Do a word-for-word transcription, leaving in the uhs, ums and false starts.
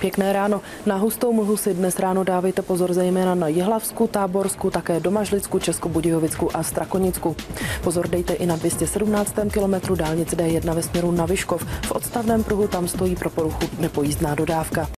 Pěkné ráno. Na hustou mlhu si dnes ráno dávejte pozor zejména na Jihlavsku, Táborsku, také Domažlicku, Českobudějovicku a Strakonicku. Pozor dejte i na dvě stě sedmnáctém kilometru dálnice D jedna ve směru na Vyškov. V odstavném pruhu tam stojí pro poruchu nepojízdná dodávka.